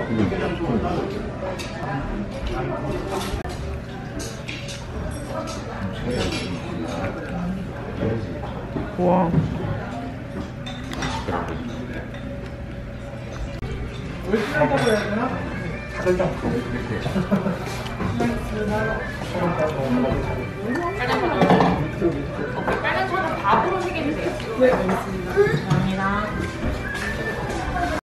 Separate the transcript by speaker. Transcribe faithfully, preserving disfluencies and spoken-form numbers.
Speaker 1: 와.
Speaker 2: 왜 시간 먹어야 되나? 설정.
Speaker 3: 빨간 차는 밥으로 세 개 주세요. 네, 알겠습니다.